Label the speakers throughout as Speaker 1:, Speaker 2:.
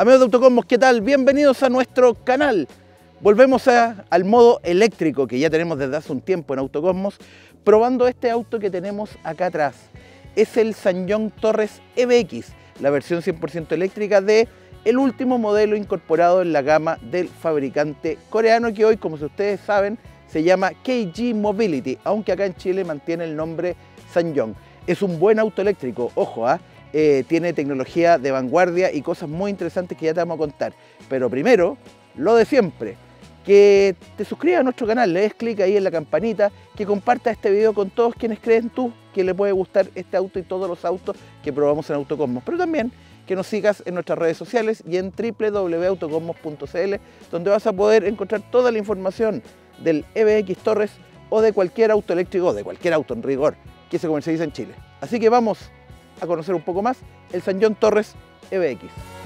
Speaker 1: Amigos de Autocosmos, ¿qué tal? Bienvenidos a nuestro canal. Volvemos al modo eléctrico que ya tenemos desde hace un tiempo en Autocosmos, probando este auto que tenemos acá atrás. Es el SsangYong Torres EVX, la versión 100% eléctrica de el último modelo incorporado en la gama del fabricante coreano, que hoy, como ustedes saben, se llama KG Mobility, aunque acá en Chile mantiene el nombre SsangYong. Es un buen auto eléctrico, ojo, tiene tecnología de vanguardia y cosas muy interesantes que ya te vamos a contar. Pero primero, lo de siempre, que te suscribas a nuestro canal, le des clic ahí en la campanita, que compartas este video con todos quienes creen tú que le puede gustar este auto y todos los autos que probamos en Autocosmos. Pero también que nos sigas en nuestras redes sociales y en www.autocosmos.cl, donde vas a poder encontrar toda la información del EVX Torres o de cualquier auto eléctrico, o de cualquier auto en rigor que se comercializa en Chile. Así que vamos a conocer un poco más el SsangYong Torres EVX.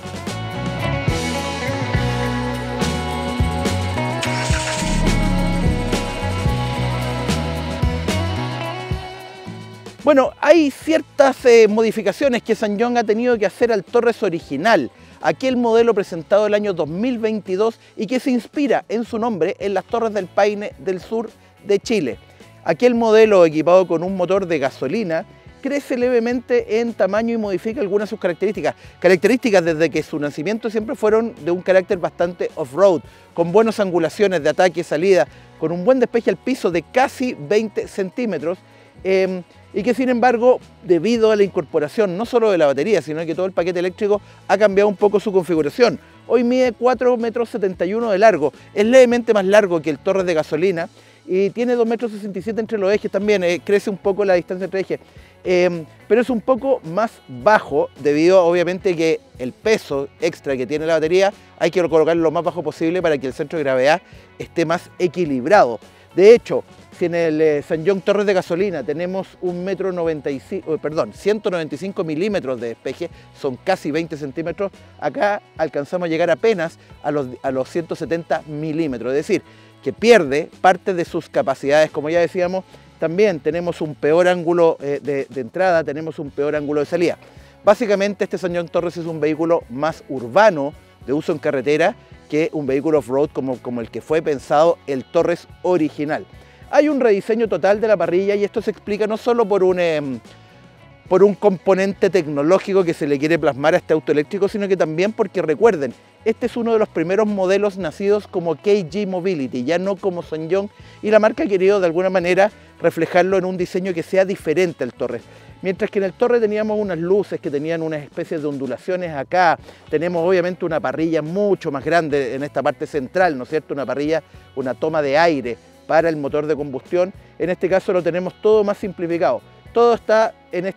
Speaker 1: Bueno, hay ciertas modificaciones que SsangYong ha tenido que hacer al Torres original, aquel modelo presentado el año 2022 y que se inspira en su nombre en las Torres del Paine del sur de Chile. Aquel modelo, equipado con un motor de gasolina, crece levemente en tamaño y modifica algunas de sus características. Características desde que su nacimiento siempre fueron de un carácter bastante off-road, con buenas angulaciones de ataque y salida, con un buen despeje al piso de casi 20 centímetros, y que sin embargo, debido a la incorporación no solo de la batería, sino que todo el paquete eléctrico ha cambiado un poco su configuración. Hoy mide 4,71 m de largo, es levemente más largo que el Torres de gasolina y tiene 2,67 m entre los ejes también, crece un poco la distancia entre ejes. Pero es un poco más bajo debido obviamente que el peso extra que tiene la batería hay que colocarlo lo más bajo posible para que el centro de gravedad esté más equilibrado. De hecho, si en el SsangYong Torres de gasolina tenemos 195 milímetros de despeje, son casi 20 centímetros, acá alcanzamos a llegar apenas a los 170 milímetros, es decir, que pierde parte de sus capacidades, como ya decíamos. También tenemos un peor ángulo de entrada, tenemos un peor ángulo de salida. Básicamente este SsangYong Torres es un vehículo más urbano de uso en carretera que un vehículo off-road como el que fue pensado el Torres original. Hay un rediseño total de la parrilla y esto se explica no solo por un componente tecnológico que se le quiere plasmar a este auto eléctrico, sino que también porque recuerden, este es uno de los primeros modelos nacidos como KG Mobility, ya no como SsangYong, y la marca ha querido de alguna manera reflejarlo en un diseño que sea diferente al Torres. Mientras que en el Torres teníamos unas luces que tenían unas especies de ondulaciones, acá tenemos obviamente una parrilla mucho más grande en esta parte central, ¿no es cierto? Una parrilla, una toma de aire para el motor de combustión. En este caso lo tenemos todo más simplificado. Todo está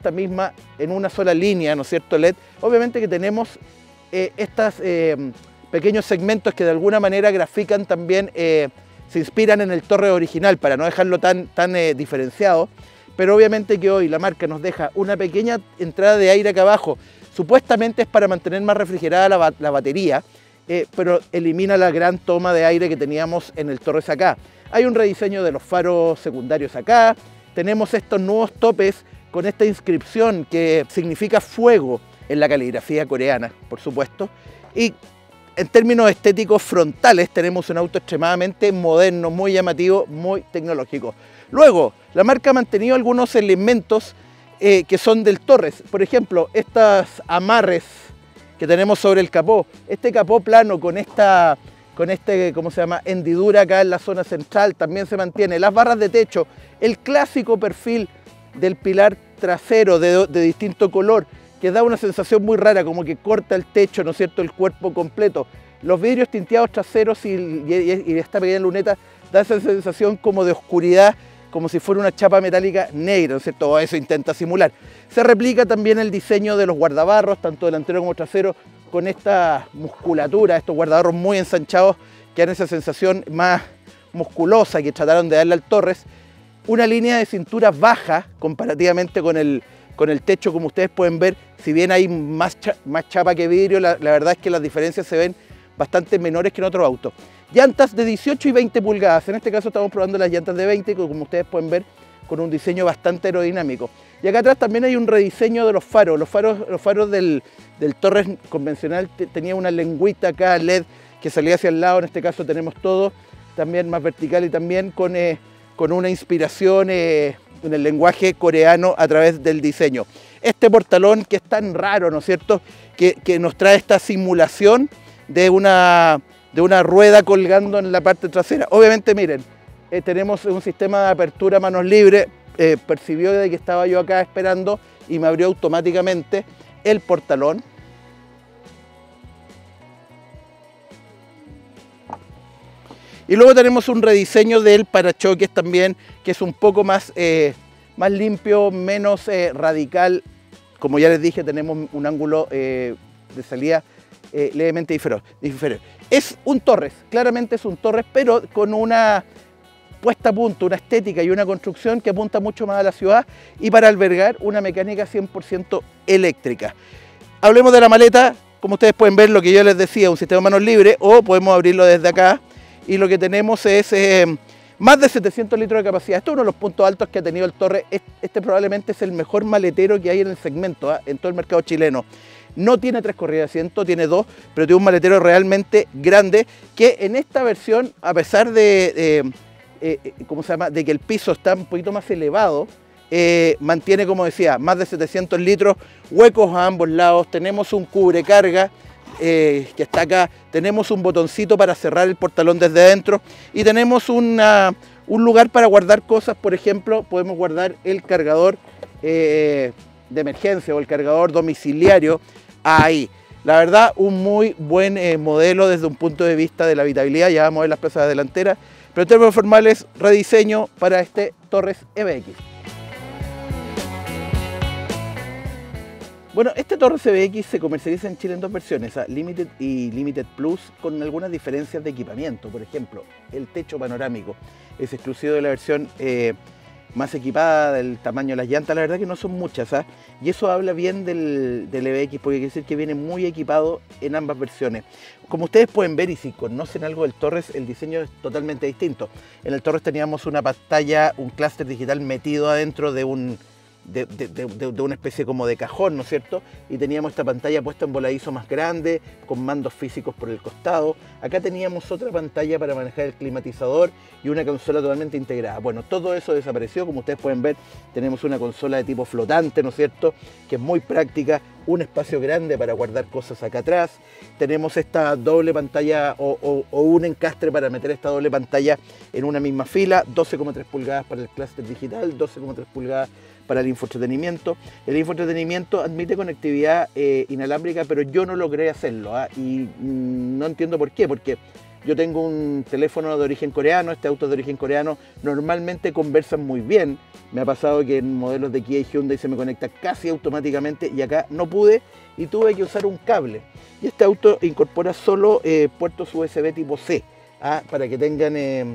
Speaker 1: en una sola línea, ¿no es cierto? LED. Obviamente que tenemos estos pequeños segmentos que de alguna manera grafican también, se inspiran en el Torres original para no dejarlo tan diferenciado. Pero obviamente que hoy la marca nos deja una pequeña entrada de aire acá abajo. Supuestamente es para mantener más refrigerada la batería, pero elimina la gran toma de aire que teníamos en el Torres acá. Hay un rediseño de los faros secundarios acá. Tenemos estos nuevos topes con esta inscripción que significa fuego en la caligrafía coreana, por supuesto. Y en términos estéticos frontales tenemos un auto extremadamente moderno, muy llamativo, muy tecnológico. Luego, la marca ha mantenido algunos elementos que son del Torres. Por ejemplo, estos amarres que tenemos sobre el capó. Este capó plano con ¿cómo se llama?, hendidura acá en la zona central también se mantiene. Las barras de techo, el clásico perfil del pilar trasero de distinto color, que da una sensación muy rara, como que corta el techo, ¿no es cierto?, el cuerpo completo. Los vidrios tinteados traseros y esta pequeña luneta da esa sensación como de oscuridad, como si fuera una chapa metálica negra, ¿no es cierto?, o eso intenta simular. Se replica también el diseño de los guardabarros, tanto delantero como trasero, con esta musculatura, estos guardabarros muy ensanchados que dan esa sensación más musculosa que trataron de darle al Torres. Una línea de cintura baja comparativamente con el techo, como ustedes pueden ver. Si bien hay más chapa que vidrio, la verdad es que las diferencias se ven bastante menores que en otros autos. Llantas de 18 y 20 pulgadas, en este caso estamos probando las llantas de 20, como ustedes pueden ver, con un diseño bastante aerodinámico. Y acá atrás también hay un rediseño de los faros del Del Torres convencional tenía una lengüita acá LED que salía hacia el lado. En este caso tenemos todo también más vertical y también con una inspiración en el lenguaje coreano a través del diseño. Este portalón que es tan raro, ¿no es cierto?, que nos trae esta simulación de una rueda colgando en la parte trasera. Obviamente, miren, tenemos un sistema de apertura a manos libres. Percibió de que estaba yo acá esperando y me abrió automáticamente el portalón. Y luego tenemos un rediseño del parachoques también, que es un poco más limpio, menos radical. Como ya les dije, tenemos un ángulo de salida levemente inferior. Es un Torres, claramente es un Torres, pero con una puesta a punto, una estética y una construcción que apunta mucho más a la ciudad y para albergar una mecánica 100% eléctrica. Hablemos de la maleta. Como ustedes pueden ver, lo que yo les decía, un sistema de manos libres, o podemos abrirlo desde acá. Y lo que tenemos es más de 700 litros de capacidad. Esto es uno de los puntos altos que ha tenido el Torres. Este probablemente es el mejor maletero que hay en el segmento, en todo el mercado chileno. No tiene 3 corridas de asiento, tiene 2, pero tiene un maletero realmente grande que en esta versión, a pesar de que el piso está un poquito más elevado, mantiene, como decía, más de 700 litros, huecos a ambos lados. Tenemos un cubrecarga que está acá, tenemos un botoncito para cerrar el portalón desde adentro y tenemos un lugar para guardar cosas. Por ejemplo, podemos guardar el cargador de emergencia o el cargador domiciliario ahí. La verdad, un muy buen modelo desde un punto de vista de la habitabilidad. Ya vamos a ver las plazas delanteras, pero en términos formales, rediseño para este Torres EBX. Bueno, este Torres EBX se comercializa en Chile en 2 versiones, Limited y Limited Plus, con algunas diferencias de equipamiento. Por ejemplo, el techo panorámico es exclusivo de la versión más equipada, del tamaño de las llantas. La verdad que no son muchas, y eso habla bien del EBX, porque quiere decir que viene muy equipado en ambas versiones. Como ustedes pueden ver, y si conocen algo del Torres, el diseño es totalmente distinto. En el Torres teníamos una pantalla, un clúster digital metido adentro de una especie como de cajón, ¿no es cierto? Y teníamos esta pantalla puesta en voladizo más grande, con mandos físicos por el costado. Acá teníamos otra pantalla para manejar el climatizador y una consola totalmente integrada. Bueno, todo eso desapareció. Como ustedes pueden ver, tenemos una consola de tipo flotante, ¿no es cierto?, que es muy práctica, un espacio grande para guardar cosas acá atrás. Tenemos esta doble pantalla o un encastre para meter esta doble pantalla en una misma fila, 12,3 pulgadas para el clúster digital, 12,3 pulgadas para el infoentretenimiento. El infoentretenimiento admite conectividad inalámbrica, pero yo no logré hacerlo, y no entiendo por qué, porque yo tengo un teléfono de origen coreano, este auto es de origen coreano, normalmente conversan muy bien. Me ha pasado que en modelos de Kia y Hyundai se me conecta casi automáticamente y acá no pude y tuve que usar un cable. Y este auto incorpora solo puertos USB tipo C, para que tengan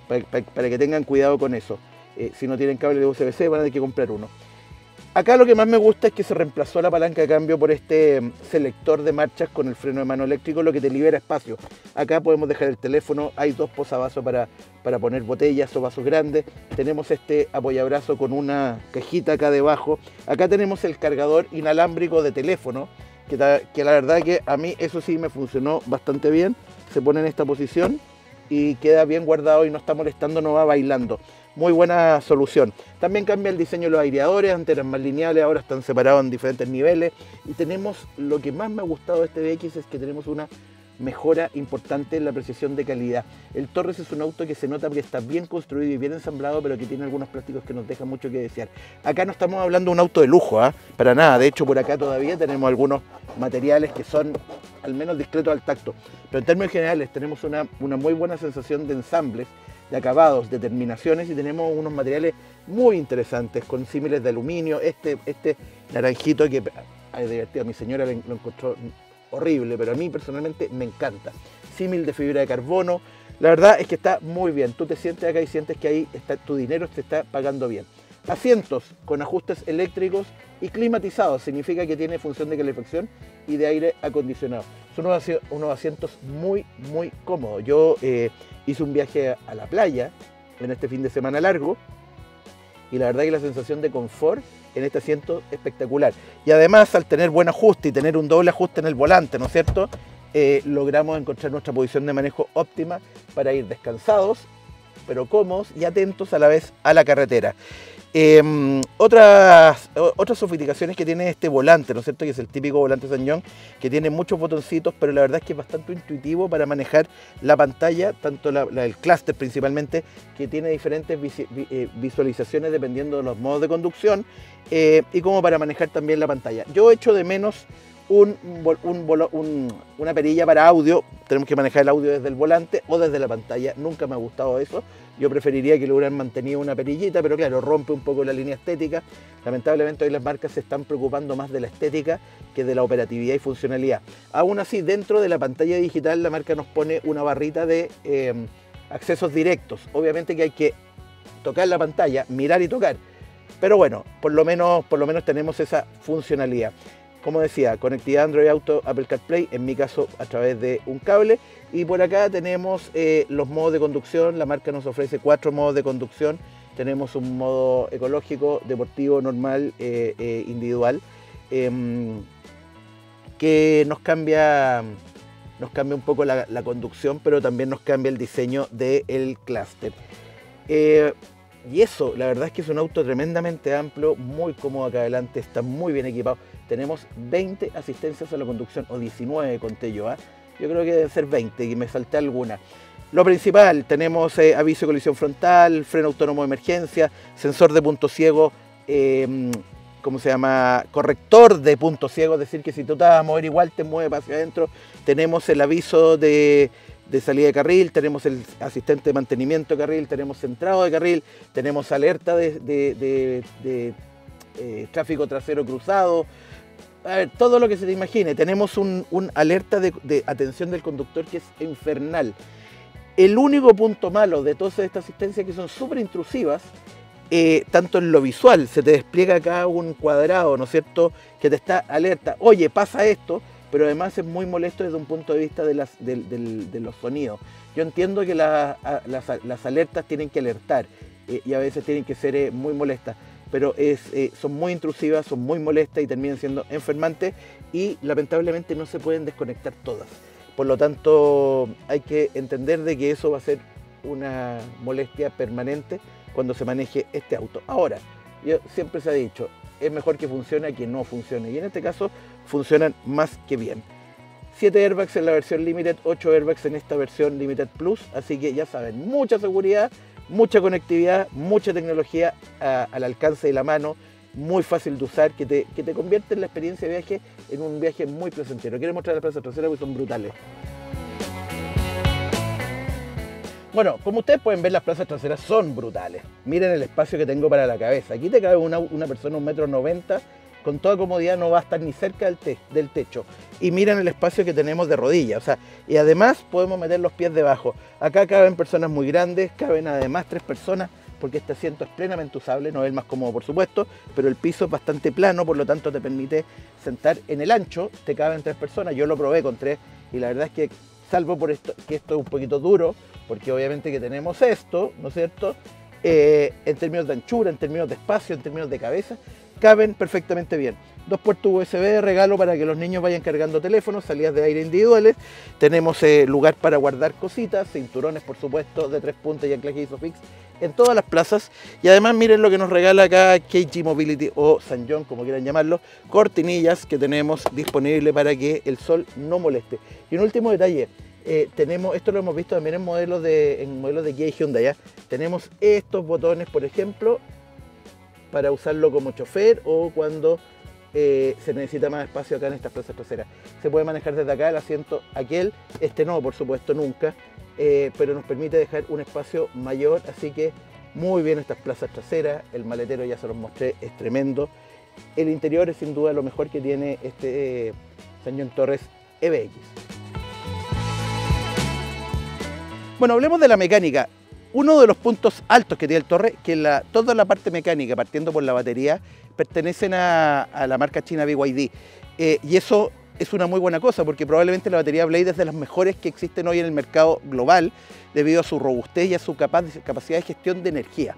Speaker 1: cuidado con eso. Si no tienen cable de USB-C van a tener que comprar uno. Acá lo que más me gusta es que se reemplazó la palanca de cambio por este selector de marchas con el freno de mano eléctrico, lo que te libera espacio. Acá podemos dejar el teléfono, hay 2 posavasos para poner botellas o vasos grandes. Tenemos este apoyabrazo con una cajita acá debajo. Acá tenemos el cargador inalámbrico de teléfono, que la verdad que a mí eso sí me funcionó bastante bien. Se pone en esta posición y queda bien guardado y no está molestando, no va bailando. Muy buena solución. También cambia el diseño de los aireadores, antes eran más lineales, ahora están separados en diferentes niveles. Y tenemos, lo que más me ha gustado de este BX es que tenemos una mejora importante en la precisión de calidad. El Torres es un auto que se nota que está bien construido y bien ensamblado, pero que tiene algunos plásticos que nos dejan mucho que desear. Acá no estamos hablando de un auto de lujo, para nada. De hecho, por acá todavía tenemos algunos materiales que son al menos discretos al tacto. Pero en términos generales tenemos una muy buena sensación de ensambles, de acabados, de terminaciones, y tenemos unos materiales muy interesantes con símiles de aluminio. Este naranjito que divertido, a mi señora lo encontró horrible, pero a mí personalmente me encanta. Símil de fibra de carbono. La verdad es que está muy bien. Tú te sientes acá y sientes que ahí está, tu dinero te está pagando bien. Asientos con ajustes eléctricos y climatizados, significa que tiene función de calefacción y de aire acondicionado. Son unos asientos muy cómodos. Yo hice un viaje a la playa en este fin de semana largo y la verdad que la sensación de confort en este asiento es espectacular. Y además, al tener buen ajuste y tener un doble ajuste en el volante, ¿no es cierto?, logramos encontrar nuestra posición de manejo óptima para ir descansados, pero cómodos y atentos a la vez a la carretera. Otras sofisticaciones que tiene este volante, ¿no es cierto?, que es el típico volante SsangYong, que tiene muchos botoncitos, pero la verdad es que es bastante intuitivo para manejar la pantalla, tanto el clúster principalmente, que tiene diferentes visualizaciones dependiendo de los modos de conducción, y como para manejar también la pantalla. Yo echo de menos una perilla para audio. Tenemos que manejar el audio desde el volante o desde la pantalla. Nunca me ha gustado eso. Yo preferiría que le hubieran mantenido una perillita, pero claro, rompe un poco la línea estética. Lamentablemente hoy las marcas se están preocupando más de la estética que de la operatividad y funcionalidad. Aún así, dentro de la pantalla digital, la marca nos pone una barrita de accesos directos. Obviamente que hay que tocar la pantalla, mirar y tocar. Pero bueno, por lo menos tenemos esa funcionalidad. Como decía, conectividad Android Auto, Apple CarPlay, en mi caso a través de un cable. Y por acá tenemos los modos de conducción. La marca nos ofrece 4 modos de conducción. Tenemos un modo ecológico, deportivo, normal, individual, que nos cambia un poco la conducción, pero también nos cambia el diseño del clúster. Y eso, la verdad es que es un auto tremendamente amplio, muy cómodo acá adelante, está muy bien equipado. Tenemos 20 asistencias a la conducción, o 19 conté yo, ¿eh? Yo creo que deben ser 20 y me salté alguna. Lo principal, tenemos aviso de colisión frontal, freno autónomo de emergencia, sensor de punto ciego, ¿cómo se llama? Corrector de punto ciego, es decir, que si tú te vas a mover igual te mueve para hacia adentro. Tenemos el aviso de salida de carril, tenemos el asistente de mantenimiento de carril, tenemos centrado de carril, tenemos alerta de tráfico trasero cruzado. A ver, todo lo que se te imagine. Tenemos un alerta de atención del conductor que es infernal. El único punto malo de todas estas asistencias, que son súper intrusivas, tanto en lo visual, se te despliega acá un cuadrado, ¿no es cierto?, que te está alerta, oye, pasa esto, pero además es muy molesto desde un punto de vista de los sonidos. Yo entiendo que las alertas tienen que alertar y a veces tienen que ser muy molestas, pero son muy intrusivas, son muy molestas y terminan siendo enfermantes y lamentablemente no se pueden desconectar todas. Por lo tanto, hay que entender de que eso va a ser una molestia permanente cuando se maneje este auto. Ahora, siempre se ha dicho, es mejor que funcione a que no funcione, y en este caso funcionan más que bien. 7 airbags en la versión Limited, 8 airbags en esta versión Limited Plus, así que ya saben, mucha seguridad, mucha conectividad, mucha tecnología al alcance de la mano, muy fácil de usar, que te convierte en la experiencia de viaje en un viaje muy placentero. Quiero mostrar las plazas traseras porque son brutales. Bueno, como ustedes pueden ver, las plazas traseras son brutales. Miren el espacio que tengo para la cabeza. Aquí te cabe una persona 1,90 m, con toda comodidad, no va a estar ni cerca del techo. Y miren el espacio que tenemos de rodillas. O sea, y además podemos meter los pies debajo. Acá caben personas muy grandes, caben además 3 personas, porque este asiento es plenamente usable, no es el más cómodo por supuesto, pero el piso es bastante plano, por lo tanto te permite sentar en el ancho, te caben 3 personas. Yo lo probé con 3 y la verdad es que, salvo por esto, que esto es un poquito duro, porque obviamente que tenemos esto, ¿no es cierto?, en términos de anchura, en términos de espacio, en términos de cabeza, caben perfectamente bien. 2 puertos USB de regalo para que los niños vayan cargando teléfonos, salidas de aire individuales. Tenemos lugar para guardar cositas, cinturones por supuesto de 3 puntas y anclaje ISOFIX en todas las plazas. Y además miren lo que nos regala acá KG Mobility o SsangYong, como quieran llamarlo, cortinillas que tenemos disponible para que el sol no moleste. Y un último detalle, esto lo hemos visto también en modelos de Kia y Hyundai, ¿ya? Tenemos estos botones, por ejemplo, para usarlo como chofer o cuando se necesita más espacio acá en estas plazas traseras. Se puede manejar desde acá el asiento aquel, este no, por supuesto, nunca, pero nos permite dejar un espacio mayor, así que muy bien estas plazas traseras. El maletero ya se los mostré, es tremendo. El interior es sin duda lo mejor que tiene este SsangYong Torres EBX. Bueno, hablemos de la mecánica. Uno de los puntos altos que tiene el Torre, que toda la parte mecánica, partiendo por la batería, pertenecen a la marca china BYD. Y eso es una muy buena cosa, porque probablemente la batería Blade es de las mejores que existen hoy en el mercado global, debido a su robustez y a su capacidad de gestión de energía.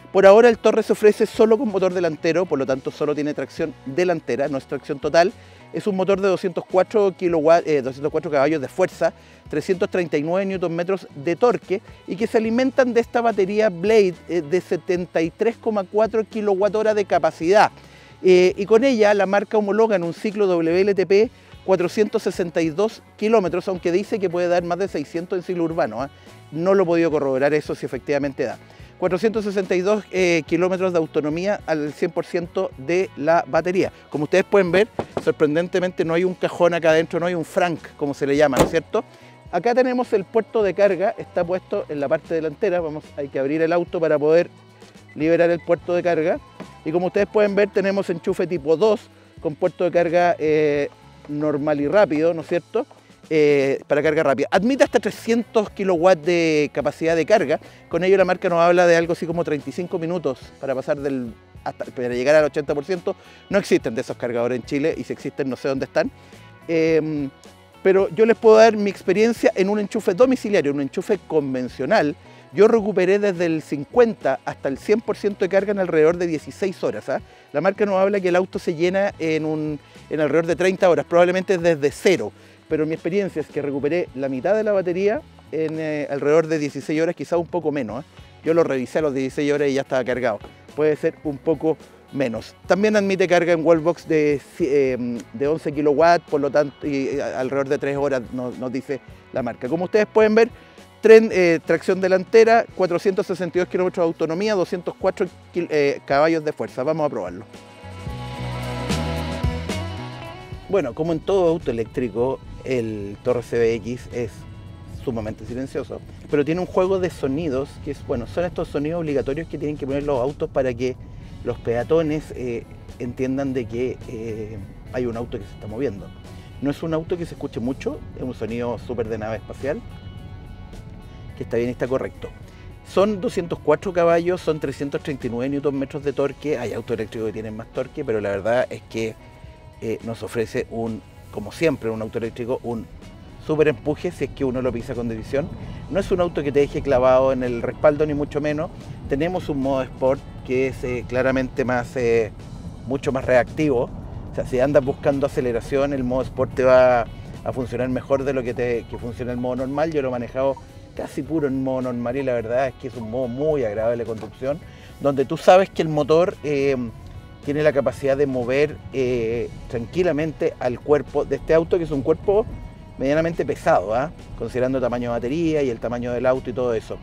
Speaker 1: Por ahora el Torres se ofrece solo con motor delantero, por lo tanto solo tiene tracción delantera, no es tracción total. Es un motor de 204 caballos de fuerza, 339 Nm de torque y que se alimentan de esta batería Blade de 73,4 kWh de capacidad. Y con ella la marca homologa en un ciclo WLTP 462 kilómetros, aunque dice que puede dar más de 600 en ciclo urbano. No lo he podido corroborar eso si efectivamente da. 462 kilómetros de autonomía al 100% de la batería. Como ustedes pueden ver, sorprendentemente no hay un cajón acá adentro, no hay un frank, como se le llama, ¿no es cierto? Acá tenemos el puerto de carga, está puesto en la parte delantera. Hay que abrir el auto para poder liberar el puerto de carga. Y como ustedes pueden ver, tenemos enchufe tipo 2 con puerto de carga normal y rápido, ¿no es cierto? Para carga rápida. Admite hasta 300 kilowatts de capacidad de carga. Con ello la marca nos habla de algo así como 35 minutos para pasar para llegar al 80%. No existen de esos cargadores en Chile, y si existen no sé dónde están. Pero yo les puedo dar mi experiencia en un enchufe domiciliario, un enchufe convencional. Yo recuperé desde el 50 hasta el 100% de carga en alrededor de 16 horas. La marca nos habla que el auto se llena en alrededor de 30 horas, probablemente desde cero. Pero mi experiencia es que recuperé la mitad de la batería en alrededor de 16 horas, quizás un poco menos. Yo lo revisé a los 16 horas y ya estaba cargado. Puede ser un poco menos. También admite carga en wallbox de 11 kilowatts, por lo tanto, y alrededor de 3 horas nos dice la marca. Como ustedes pueden ver, tracción delantera, 462 kilómetros de autonomía, 204 caballos de fuerza. Vamos a probarlo. Bueno, como en todo auto eléctrico, el Torres CBX es sumamente silencioso, pero tiene un juego de sonidos que son estos sonidos obligatorios que tienen que poner los autos para que los peatones entiendan de que hay un auto que se está moviendo. No es un auto que se escuche mucho, es un sonido súper de nave espacial, que está bien y está correcto. Son 204 caballos, son 339 Nm de torque. Hay autos eléctricos que tienen más torque, pero la verdad es que nos ofrece como siempre, un auto eléctrico, un súper empuje si es que uno lo pisa con decisión. No es un auto que te deje clavado en el respaldo, ni mucho menos. Tenemos un modo Sport que es claramente mucho más reactivo. O sea, si andas buscando aceleración, el modo Sport te va a funcionar mejor de lo que funciona el modo normal. Yo lo he manejado casi puro en modo normal y la verdad es que es un modo muy agradable de conducción, donde tú sabes que el motor tiene la capacidad de mover tranquilamente al cuerpo de este auto, que es un cuerpo medianamente pesado, considerando el tamaño de batería y el tamaño del auto y todo eso.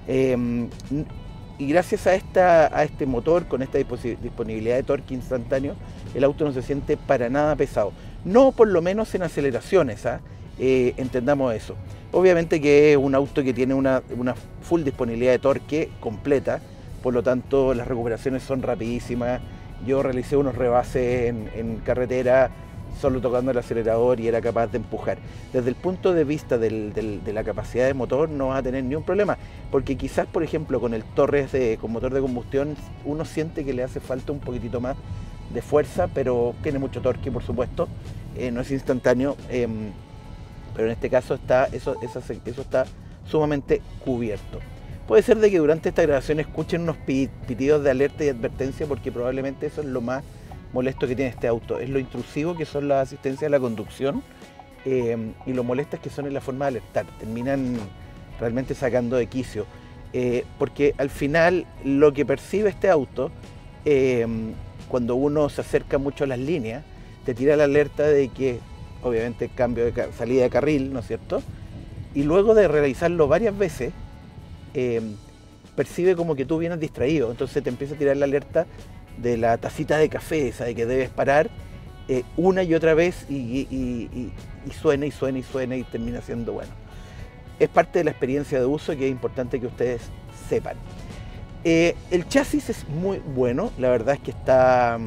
Speaker 1: Y gracias a este motor con esta disponibilidad de torque instantáneo, el auto no se siente para nada pesado. No por lo menos en aceleraciones, entendamos eso. Obviamente que es un auto que tiene una full disponibilidad de torque completa, por lo tanto las recuperaciones son rapidísimas. Yo realicé unos rebases en carretera solo tocando el acelerador y era capaz de empujar. Desde el punto de vista de la capacidad de motor no vas a tener ni un problema, porque quizás, por ejemplo, con el Torres con motor de combustión uno siente que le hace falta un poquitito más de fuerza, pero tiene mucho torque, por supuesto, no es instantáneo, pero en este caso eso está sumamente cubierto. Puede ser de que durante esta grabación escuchen unos pitidos de alerta y advertencia, porque probablemente eso es lo más molesto que tiene este auto. Es lo intrusivo que son las asistencias a la conducción y lo molestas que son en la forma de alertar. Terminan realmente sacando de quicio. Porque al final lo que percibe este auto, cuando uno se acerca mucho a las líneas, te tira la alerta de que, obviamente, cambio de salida de carril, ¿no es cierto? Y luego de realizarlo varias veces, percibe como que tú vienes distraído, entonces te empieza a tirar la alerta de la tacita de café, esa de que debes parar una y otra vez y suena y suena y suena y termina siendo bueno. Es parte de la experiencia de uso que es importante que ustedes sepan. El chasis es muy bueno, la verdad es que está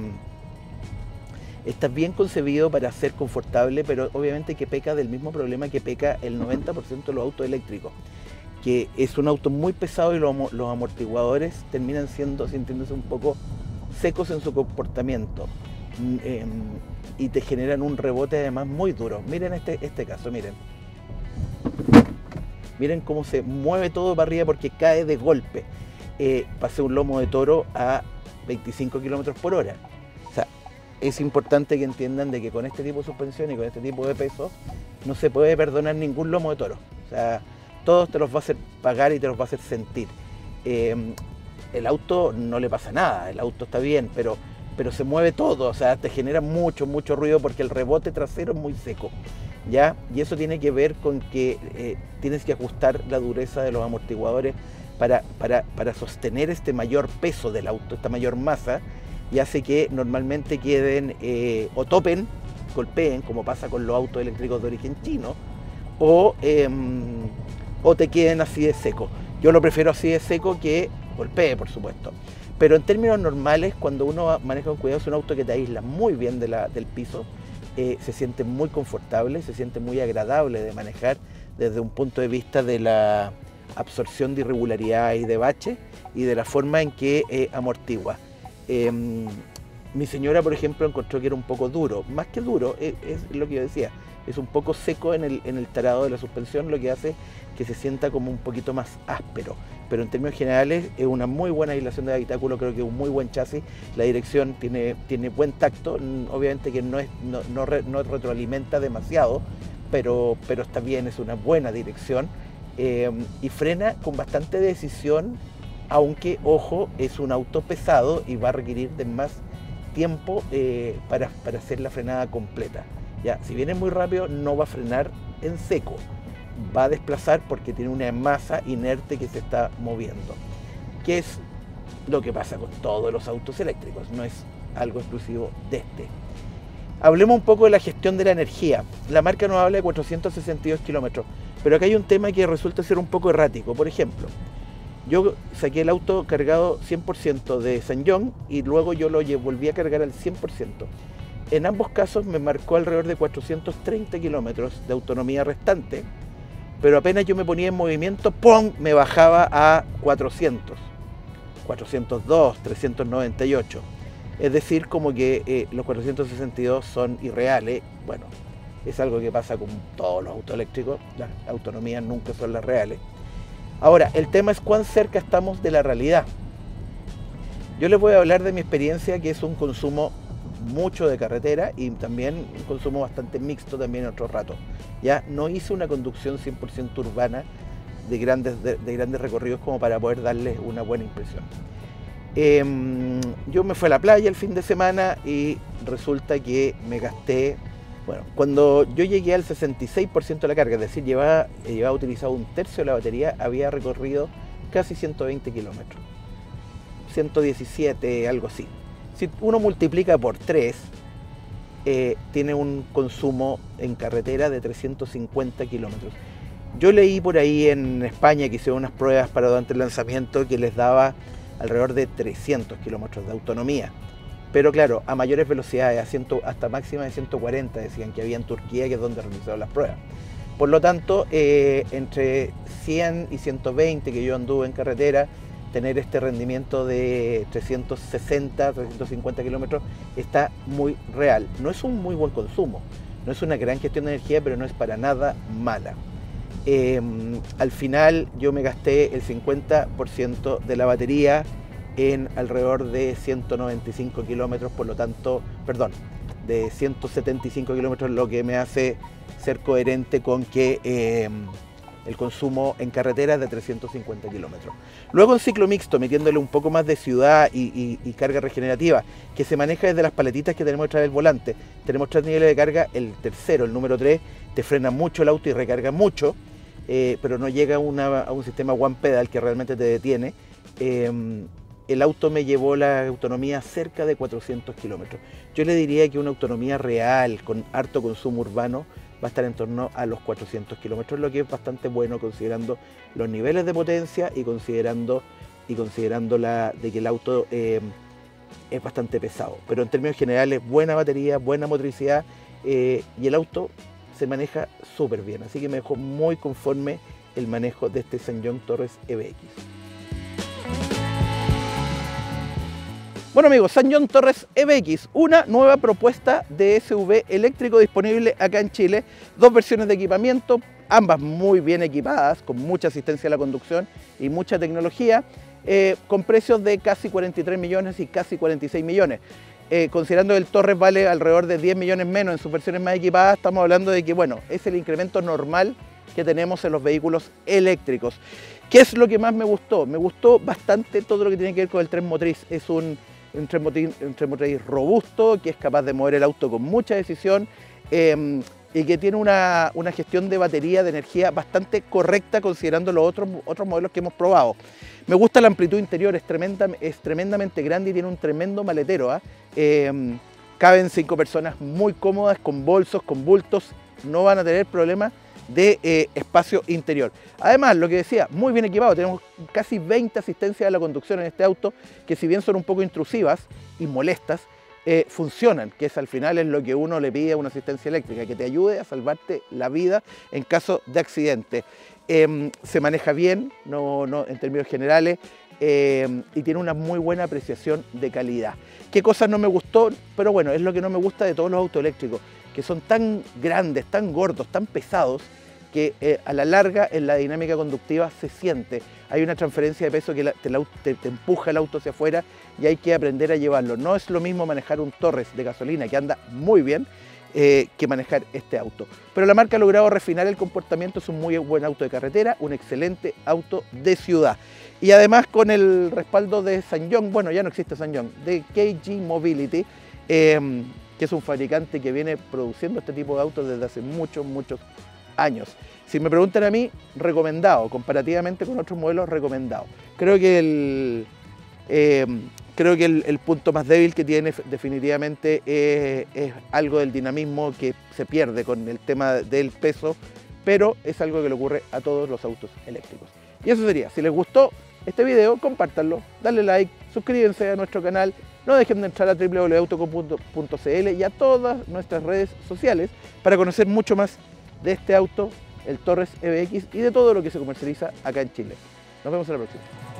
Speaker 1: bien concebido para ser confortable, pero obviamente que peca del mismo problema que peca el 90% de los autos eléctricos, que es un auto muy pesado y los amortiguadores terminan sintiéndose un poco secos en su comportamiento y te generan un rebote además muy duro. Miren este caso, miren cómo se mueve todo para arriba porque cae de golpe. pasé un lomo de toro a 25 kilómetros por hora. O sea, es importante que entiendan de que con este tipo de suspensión y con este tipo de peso no se puede perdonar ningún lomo de toro. O sea, todos te los va a hacer pagar y te los va a hacer sentir. El auto no le pasa nada, el auto está bien, pero se mueve todo, o sea, te genera mucho ruido porque el rebote trasero es muy seco, ¿ya? Y eso tiene que ver con que tienes que ajustar la dureza de los amortiguadores para sostener este mayor peso del auto, esta mayor masa, y hace que normalmente queden o topen, golpeen, como pasa con los autos eléctricos de origen chino, o te queden así de seco. Yo lo prefiero así de seco que golpee, por supuesto. Pero en términos normales, cuando uno maneja con cuidado, es un auto que te aísla muy bien del piso, se siente muy confortable, se siente muy agradable de manejar desde un punto de vista de la absorción de irregularidad y de bache y de la forma en que amortigua. Mi señora, por ejemplo, encontró que era un poco duro. Más que duro, es lo que yo decía, es un poco seco en el tarado de la suspensión, lo que hace que se sienta como un poquito más áspero. Pero en términos generales es una muy buena aislación de habitáculo, creo que es un muy buen chasis. La dirección tiene buen tacto, obviamente que no retroalimenta demasiado, pero está bien, es una buena dirección. Y frena con bastante decisión, aunque, ojo, es un auto pesado y va a requerir de más tiempo para hacer la frenada completa. Ya, si viene muy rápido, no va a frenar en seco, va a desplazar porque tiene una masa inerte que se está moviendo, que es lo que pasa con todos los autos eléctricos, no es algo exclusivo de este. Hablemos un poco de la gestión de la energía. La marca nos habla de 462 kilómetros, pero acá hay un tema que resulta ser un poco errático. Por ejemplo, yo saqué el auto cargado 100% de SsangYong y luego yo lo volví a cargar al 100%. En ambos casos me marcó alrededor de 430 kilómetros de autonomía restante, pero apenas yo me ponía en movimiento, ¡pum!, me bajaba a 400, 402, 398. Es decir, como que los 462 son irreales. Bueno, es algo que pasa con todos los autos eléctricos, las autonomías nunca son las reales. Ahora, el tema es cuán cerca estamos de la realidad. Yo les voy a hablar de mi experiencia, que es un consumo mucho de carretera y también un consumo bastante mixto también en otro rato. Ya no hice una conducción 100% urbana de grandes recorridos como para poder darles una buena impresión. Yo me fui a la playa el fin de semana y resulta que me gasté, bueno, cuando yo llegué al 66% de la carga, es decir, llevaba utilizado un tercio de la batería, había recorrido casi 120 kilómetros, 117, algo así. Si uno multiplica por 3, tiene un consumo en carretera de 350 kilómetros. Yo leí por ahí en España que hicieron unas pruebas para durante el lanzamiento que les daba alrededor de 300 kilómetros de autonomía. Pero claro, a mayores velocidades, hasta máxima de 140 decían que había en Turquía, que es donde realizaron las pruebas. Por lo tanto, entre 100 y 120 que yo anduve en carretera, tener este rendimiento de 360, 350 kilómetros está muy real. No es un muy buen consumo, no es una gran gestión de energía, pero no es para nada mala. Al final yo me gasté el 50% de la batería en alrededor de 195 kilómetros, por lo tanto, perdón, de 175 kilómetros, lo que me hace ser coherente con que el consumo en carretera es de 350 kilómetros. Luego en ciclo mixto, metiéndole un poco más de ciudad y carga regenerativa, que se maneja desde las paletitas que tenemos detrás del volante. Tenemos 3 niveles de carga, el tercero, el número 3, te frena mucho el auto y recarga mucho, pero no llega a un sistema one pedal que realmente te detiene. El auto me llevó la autonomía cerca de 400 kilómetros. Yo le diría que una autonomía real, con harto consumo urbano, va a estar en torno a los 400 kilómetros, lo que es bastante bueno considerando los niveles de potencia y considerando de que el auto es bastante pesado. Pero en términos generales, buena batería, buena motricidad y el auto se maneja súper bien. Así que me dejó muy conforme el manejo de este SsangYong Torres EBX. Bueno amigos, SsangYong Torres EBX, una nueva propuesta de SUV eléctrico disponible acá en Chile. 2 versiones de equipamiento, ambas muy bien equipadas, con mucha asistencia a la conducción y mucha tecnología. con precios de casi 43 millones y casi 46 millones. Considerando que el Torres vale alrededor de 10 millones menos en sus versiones más equipadas, estamos hablando de que, bueno, es el incremento normal que tenemos en los vehículos eléctricos. ¿Qué es lo que más me gustó? Me gustó bastante todo lo que tiene que ver con el tren motriz. Es un tren motriz robusto, que es capaz de mover el auto con mucha decisión y que tiene una gestión de batería de energía bastante correcta considerando los otros modelos que hemos probado. Me gusta la amplitud interior, es tremendamente grande y tiene un tremendo maletero. Caben 5 personas muy cómodas, con bolsos, con bultos, no van a tener problemas de espacio interior. Además, lo que decía, muy bien equipado, tenemos casi 20 asistencias a la conducción en este auto, que si bien son un poco intrusivas y molestas, funcionan, que es al final es lo que uno le pide a una asistencia eléctrica, que te ayude a salvarte la vida en caso de accidente. Se maneja bien, no en términos generales, y tiene una muy buena apreciación de calidad. ¿Qué cosas no me gustó? Pero bueno, es lo que no me gusta de todos los autos eléctricos, que son tan grandes, tan gordos, tan pesados, que a la larga en la dinámica conductiva se siente. Hay una transferencia de peso que te empuja el auto hacia afuera y hay que aprender a llevarlo. No es lo mismo manejar un Torres de gasolina, que anda muy bien, que manejar este auto. Pero la marca ha logrado refinar el comportamiento, es un muy buen auto de carretera, un excelente auto de ciudad. Y además con el respaldo de SsangYong, bueno, ya no existe SsangYong, de KG Mobility, que es un fabricante que viene produciendo este tipo de autos desde hace muchos años. Si me preguntan a mí, recomendado, comparativamente con otros modelos, recomendado. Creo que el punto más débil que tiene definitivamente es algo del dinamismo que se pierde con el tema del peso, pero es algo que le ocurre a todos los autos eléctricos. Y eso sería. Si les gustó este video, compártanlo, denle like, suscríbanse a nuestro canal, no dejen de entrar a www.autoco.cl y a todas nuestras redes sociales para conocer mucho más de este auto, el Torres EBX, y de todo lo que se comercializa acá en Chile. Nos vemos en la próxima.